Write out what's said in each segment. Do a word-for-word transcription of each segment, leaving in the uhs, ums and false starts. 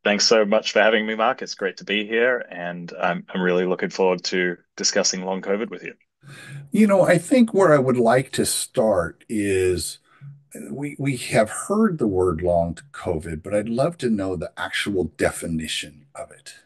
Thanks so much for having me, Mark. It's great to be here, and I'm I'm really looking forward to discussing long COVID with you. You know, I think where I would like to start is we we have heard the word long COVID, but I'd love to know the actual definition of it.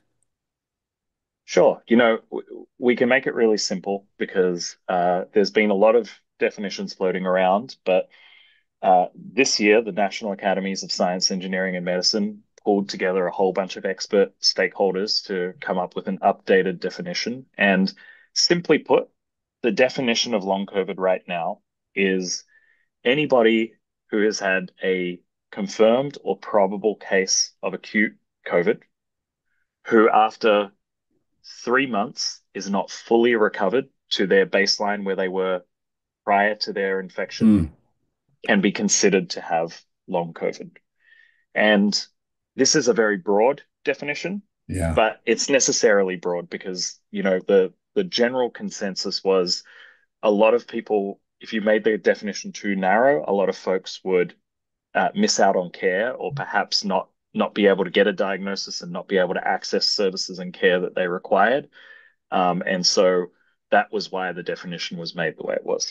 Sure. You know, w- we can make it really simple because uh, there's been a lot of definitions floating around, but uh, this year, the National Academies of Science, Engineering, and Medicine pulled together a whole bunch of expert stakeholders to come up with an updated definition. And simply put, the definition of long COVID right now is anybody who has had a confirmed or probable case of acute COVID, who after three months is not fully recovered to their baseline where they were prior to their infection, Hmm. can be considered to have long COVID. And this is a very broad definition, Yeah. but it's necessarily broad because, you know, the the general consensus was a lot of people, if you made the definition too narrow, a lot of folks would uh, miss out on care or perhaps not not be able to get a diagnosis and not be able to access services and care that they required. Um, and so that was why the definition was made the way it was.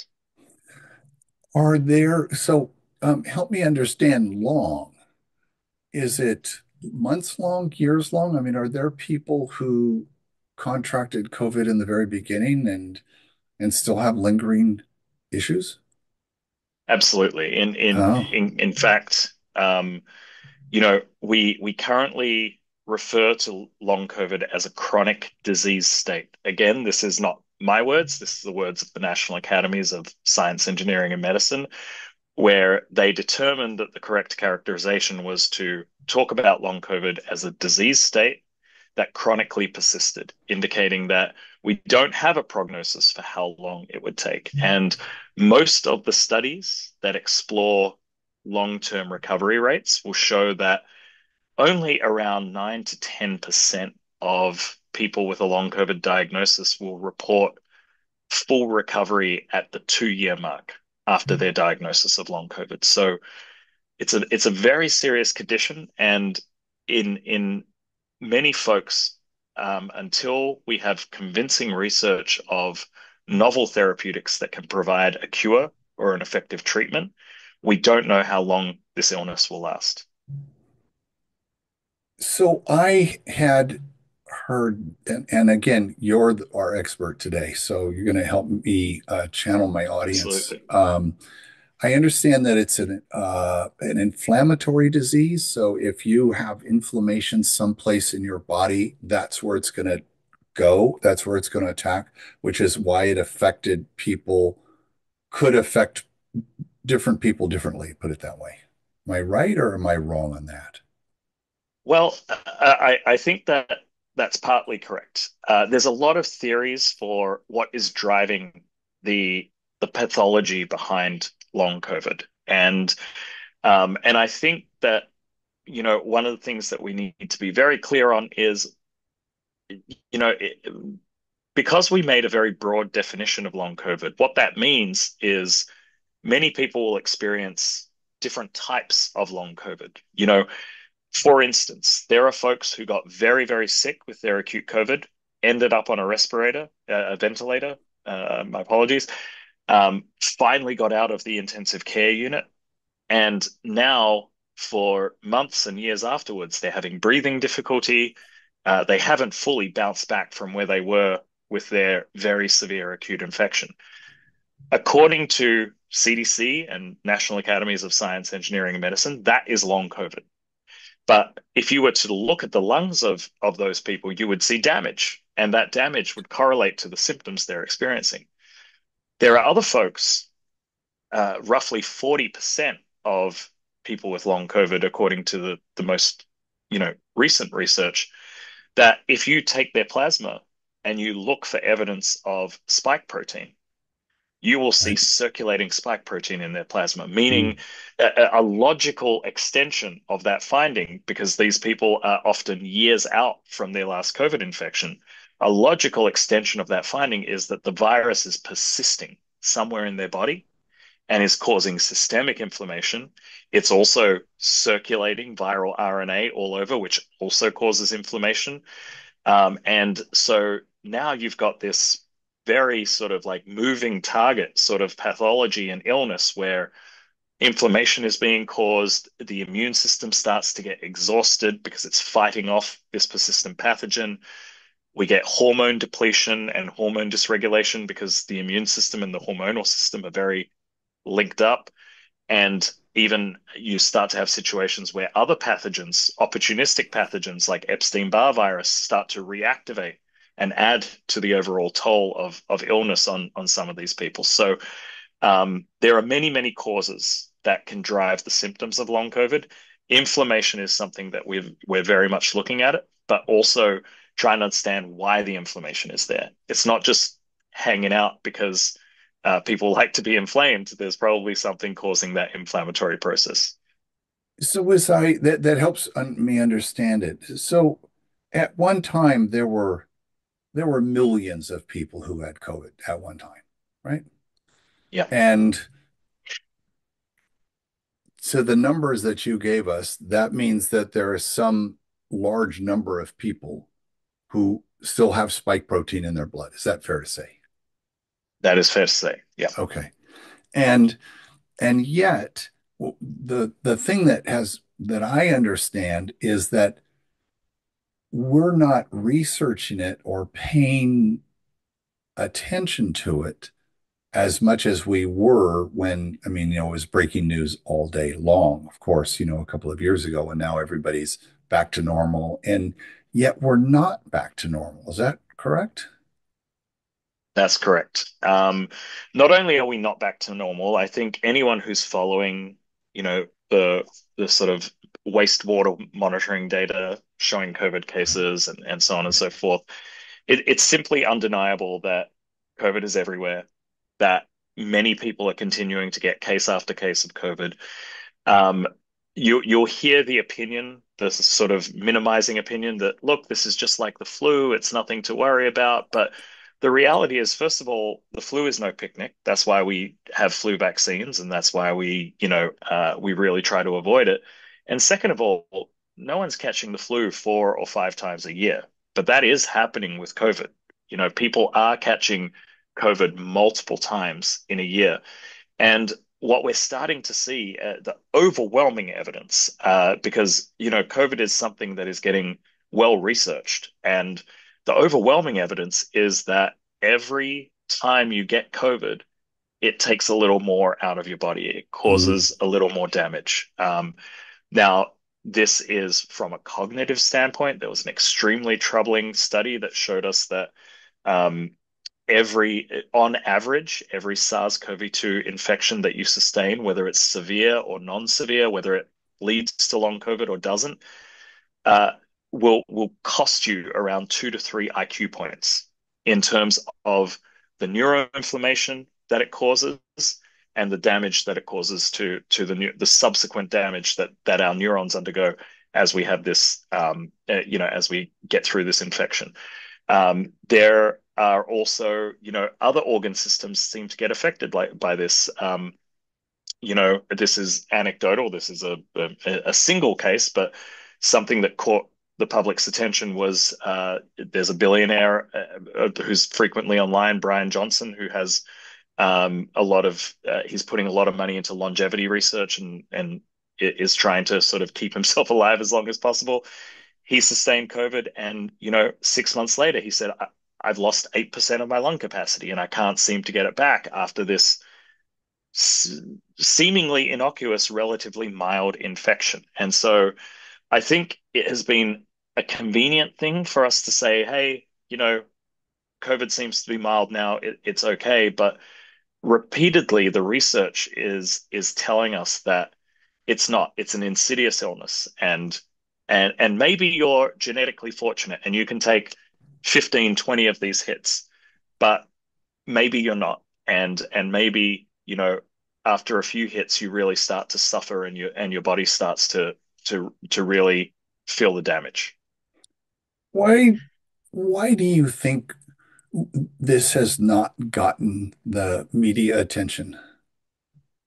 Are there, so um, help me understand long. Is it months long, years long? I mean, are there people who contracted COVID in the very beginning and and still have lingering issues? Absolutely. In in Oh. in in fact, um, you know, we we currently refer to long COVID as a chronic disease state. Again, this is not my words. This is the words of the National Academies of Science, Engineering, and Medicine, where they determined that the correct characterization was to talk about long COVID as a disease state that chronically persisted, indicating that we don't have a prognosis for how long it would take. And most of the studies that explore long-term recovery rates will show that only around nine to ten percent of people with a long COVID diagnosis will report full recovery at the two year mark after their diagnosis of long COVID. So it's a it's a very serious condition, and in in many folks, um, until we have convincing research of novel therapeutics that can provide a cure or an effective treatment, we don't know how long this illness will last. So I had heard, and, and again, you're the, our expert today, so you're going to help me uh, channel my audience. Absolutely. Um, I understand that it's an uh, an inflammatory disease. So if you have inflammation someplace in your body, that's where it's going to go. That's where it's going to attack, which is why it affected people, could affect different people differently, put it that way. Am I right or am I wrong on that? Well, I, I think that that's partly correct. Uh, there's a lot of theories for what is driving the the pathology behind long COVID, and um, and I think that you know one of the things that we need to be very clear on is you know it, because we made a very broad definition of long COVID, what that means is many people will experience different types of long COVID. You know, for instance, there are folks who got very, very sick with their acute COVID, ended up on a respirator, uh, a ventilator. Uh, my apologies. Um, finally got out of the intensive care unit, and now for months and years afterwards, they're having breathing difficulty. Uh, they haven't fully bounced back from where they were with their very severe acute infection. According to C D C and National Academies of Science, Engineering, and Medicine, that is long COVID. But if you were to look at the lungs of, of those people, you would see damage, and that damage would correlate to the symptoms they're experiencing. There are other folks, uh, roughly forty percent of people with long COVID, according to the, the most, you know, recent research, that if you take their plasma and you look for evidence of spike protein, you will see Right. circulating spike protein in their plasma, meaning Mm. a, a logical extension of that finding, because these people are often years out from their last COVID infection. A logical extension of that finding is that the virus is persisting somewhere in their body, and is causing systemic inflammation. It's also circulating viral R N A all over, which also causes inflammation. Um, and so now you've got this very sort of like moving target sort of pathology and illness where inflammation is being caused, the immune system starts to get exhausted because it's fighting off this persistent pathogen. We get hormone depletion and hormone dysregulation because the immune system and the hormonal system are very linked up. And even you start to have situations where other pathogens, opportunistic pathogens like Epstein-Barr virus, start to reactivate and add to the overall toll of, of illness on, on some of these people. So um, there are many, many causes that can drive the symptoms of long COVID. Inflammation is something that we've, we're very much looking at it, but also trying to understand why the inflammation is there. It's not just hanging out because uh, people like to be inflamed. There's probably something causing that inflammatory process. So was I that that helps un, me understand it. So at one time there were there were millions of people who had COVID at one time, right? Yeah, And so the numbers that you gave us, that means that there is some large number of people who still have spike protein in their blood. Is that fair to say? that is fair to say. Yeah, Okay. And and yet the the thing that has that I understand is that we're not researching it or paying attention to it as much as we were when, I mean, you know, it was breaking news all day long, of course, you know, a couple of years ago, and now everybody's back to normal. And yet we're not back to normal. Is that correct? that's correct. Um, not only are we not back to normal, I think anyone who's following, you know, the the sort of wastewater monitoring data showing COVID cases and, and so on and so forth, it, it's simply undeniable that COVID is everywhere, that many people are continuing to get case after case of COVID. Um, you you'll hear the opinion, the sort of minimizing opinion that look, this is just like the flu, it's nothing to worry about. But the reality is, first of all, the flu is no picnic. That's why we have flu vaccines, and that's why we, you know, uh, we really try to avoid it. And second of all, no one's catching the flu four or five times a year, but that is happening with COVID. You know, people are catching COVID multiple times in a year. And what we're starting to see, uh, the overwhelming evidence, uh, because, you know, COVID is something that is getting well researched. And the overwhelming evidence is that every time you get COVID, it takes a little more out of your body. It Mm. causes a little more damage. Um, now, this is from a cognitive standpoint. There was an extremely troubling study that showed us that um, every, on average, every SARS-CoV two infection that you sustain, whether it's severe or non-severe, whether it leads to long COVID or doesn't, uh, will will cost you around two to three I Q points in terms of the neuroinflammation that it causes and the damage that it causes to to the the subsequent damage that that our neurons undergo as we have this, um, uh, you know, as we get through this infection. Um, there are also, you know, other organ systems seem to get affected like by this. Um, you know, this is anecdotal. This is a, a, a single case, but something that caught the public's attention was uh, there's a billionaire uh, uh, who's frequently online, Brian Johnson, who has um, a lot of uh, he's putting a lot of money into longevity research and and is trying to sort of keep himself alive as long as possible. He sustained COVID, and you know, six months later, he said, I, "I've lost eight percent of my lung capacity, and I can't seem to get it back after this seemingly innocuous, relatively mild infection." And so, I think it has been a convenient thing for us to say, "Hey, you know, COVID seems to be mild now; it, it's okay." But repeatedly, the research is is telling us that it's not. It's an insidious illness, and and and maybe you're genetically fortunate and you can take fifteen, twenty of these hits, but maybe you're not. And and maybe, you know, after a few hits you really start to suffer and your and your body starts to to to really feel the damage. Why, why do you think this has not gotten the media attention?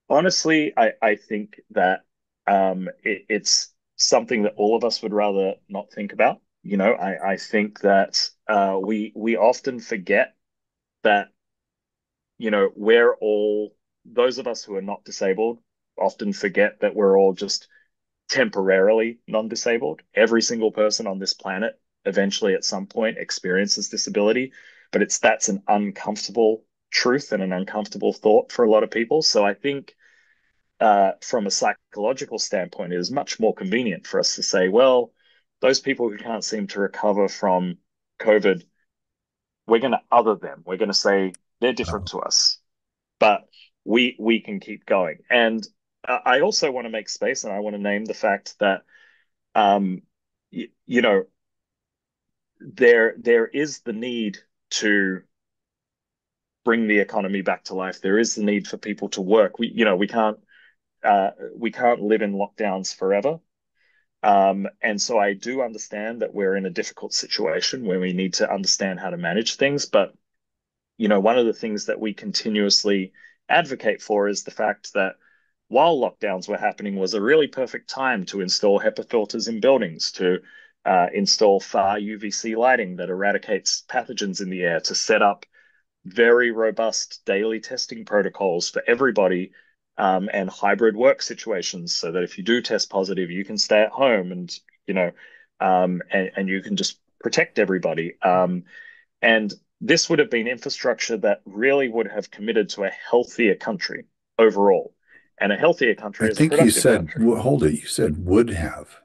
Honestly, I, I think that um, it, it's something that all of us would rather not think about. You know, I, I think that uh, we we often forget that, you know, we're all, those of us who are not disabled often forget that we're all just temporarily non-disabled. Every single person on this planet eventually at some point experiences disability, but it's that's an uncomfortable truth and an uncomfortable thought for a lot of people. So I think uh, from a psychological standpoint, it is much more convenient for us to say, well, those people who can't seem to recover from COVID, we're going to other them. We're going to say they're different Uh, to us, but we we can keep going. And uh, I also want to make space, and I want to name the fact that um, y you know there there is the need to bring the economy back to life. There is the need for people to work. We you know we can't uh, we can't live in lockdowns forever. Um, and so I do understand that we're in a difficult situation where we need to understand how to manage things. But, you know, one of the things that we continuously advocate for is the fact that while lockdowns were happening was a really perfect time to install HEPA filters in buildings, to uh, install far U V C lighting that eradicates pathogens in the air, to set up very robust daily testing protocols for everybody, um, and hybrid work situations so that if you do test positive, you can stay at home and, you know, um, and, and you can just protect everybody. Um, and this would have been infrastructure that really would have committed to a healthier country overall. And a healthier I country is a think you productive said, country. w- hold it, you said would have.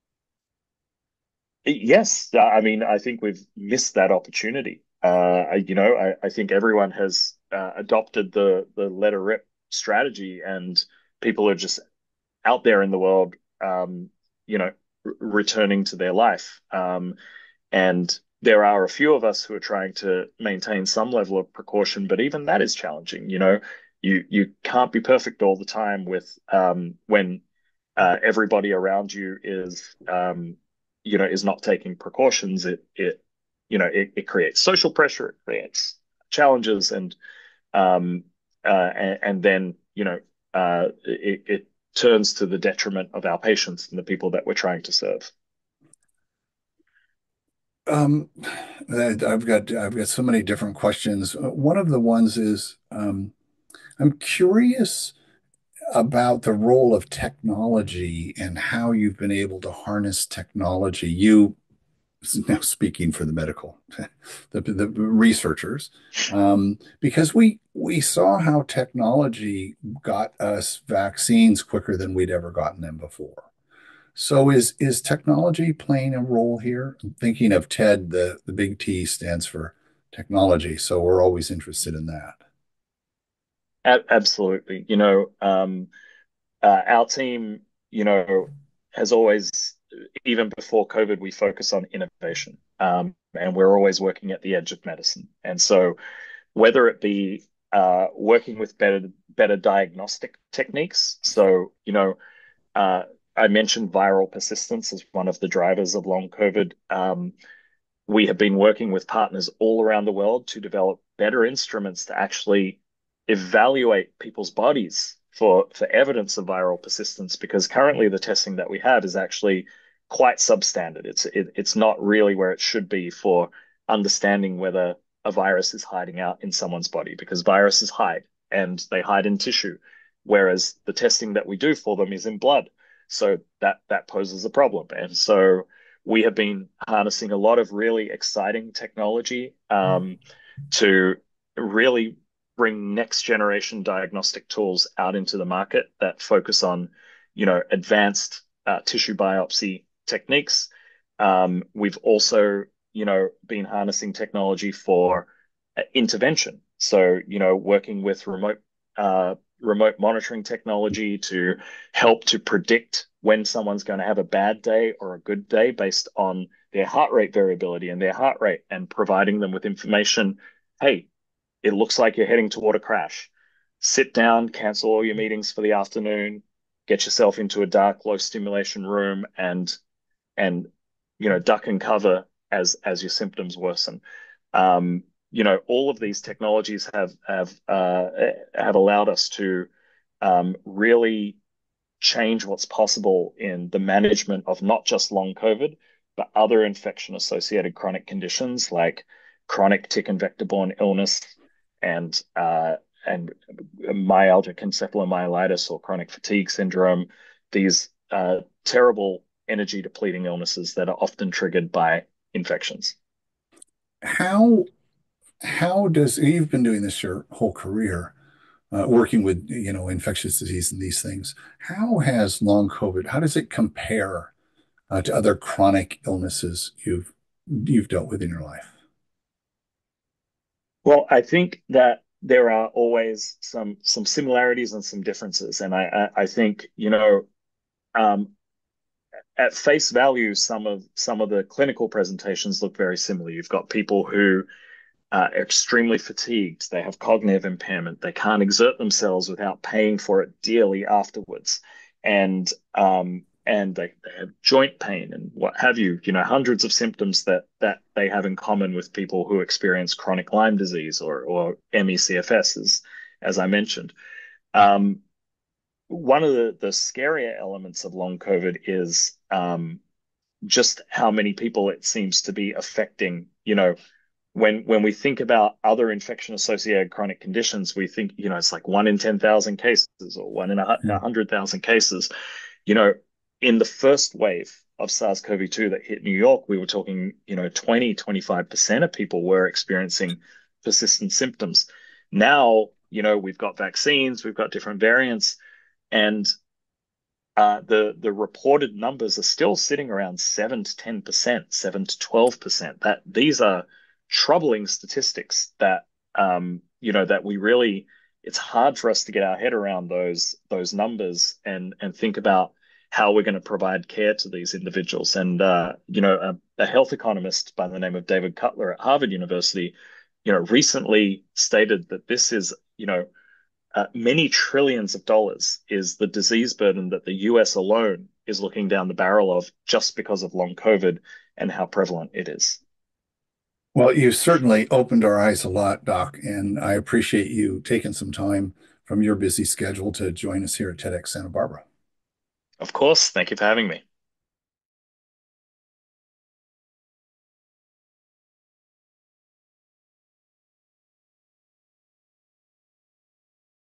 Yes, I mean, I think we've missed that opportunity. Uh, I, you know, I, I think everyone has uh, adopted the the let her rip strategy, and people are just out there in the world, um, you know, r returning to their life. Um, and there are a few of us who are trying to maintain some level of precaution, but even that is challenging. You know, you you can't be perfect all the time with um, when uh, everybody around you is um, you know is not taking precautions. It it you know it, it creates social pressure. It creates challenges, and um, uh, and, and then you know uh, it, it turns to the detriment of our patients and the people that we're trying to serve. Um, I've got I've got so many different questions. Uh, One of the ones is um, I'm curious about the role of technology and how you've been able to harness technology. You now speaking for the medical, the, the researchers, um, because we we saw how technology got us vaccines quicker than we'd ever gotten them before. So is is technology playing a role here? I'm thinking of TED, the, the big T stands for technology. So we're always interested in that. A- absolutely. You know, um, uh, our team, you know, has always, even before COVID, we focus on innovation. Um, and we're always working at the edge of medicine. And so whether it be uh, working with better better diagnostic techniques, so you know, uh, I mentioned viral persistence as one of the drivers of long COVID. Um, we have been working with partners all around the world to develop better instruments to actually evaluate people's bodies for, for evidence of viral persistence, because currently the testing that we have is actually quite substandard. It's it, it's not really where it should be for understanding whether a virus is hiding out in someone's body, because viruses hide and they hide in tissue, whereas the testing that we do for them is in blood. So that that poses a problem. And so we have been harnessing a lot of really exciting technology um, to really bring next generation diagnostic tools out into the market that focus on, you know, advanced uh, tissue biopsy techniques. Um, we've also, you know, been harnessing technology for uh, intervention. So, you know, working with remote uh, remote monitoring technology to help to predict when someone's going to have a bad day or a good day based on their heart rate variability and their heart rate, and providing them with information. Hey, it looks like you're heading toward a crash. Sit down, cancel all your meetings for the afternoon, get yourself into a dark, low stimulation room, and and you know duck and cover as as your symptoms worsen. Um, you know, all of these technologies have have uh, have allowed us to um, really change what's possible in the management of not just long COVID, but other infection-associated chronic conditions like chronic tick and vector-borne illness and uh, and myalgic encephalomyelitis or chronic fatigue syndrome. These uh, terrible energy depleting illnesses that are often triggered by infections. How how does you've been doing this your whole career, uh, working with you know infectious disease and these things? How has long COVID? How does it compare uh, to other chronic illnesses you've you've dealt with in your life? Well, I think that there are always some some similarities and some differences, and I I, I think you know um, at face value, some of some of the clinical presentations look very similar. You've got people who uh, extremely fatigued. They have cognitive impairment. They can't exert themselves without paying for it dearly afterwards. And um, and they, they have joint pain and what have you, you know, hundreds of symptoms that that they have in common with people who experience chronic Lyme disease or or M E C F S, as, as I mentioned. Um, One of the, the scarier elements of long COVID is um, just how many people it seems to be affecting, you know, when when we think about other infection associated chronic conditions, we think, you know, it's like one in ten thousand cases or one in a Hmm. hundred thousand cases. You know, in the first wave of SARS-C o V two that hit New York, we were talking, you know, twenty, twenty-five percent of people were experiencing persistent symptoms. Now, you know, we've got vaccines, we've got different variants, and uh, the the reported numbers are still sitting around seven to ten percent, seven to twelve percent. That these are troubling statistics that um, you know that we really it's hard for us to get our head around those those numbers and and think about how we're going to provide care to these individuals. And uh, you know, a, a health economist by the name of David Cutler at Harvard University, you know, recently stated that this is, you know, uh, many trillions of dollars is the disease burden that the U S alone is looking down the barrel of just because of long COVID and how prevalent it is. Well, you've certainly opened our eyes a lot, Doc, and I appreciate you taking some time from your busy schedule to join us here at TEDx Santa Barbara. Of course, thank you for having me.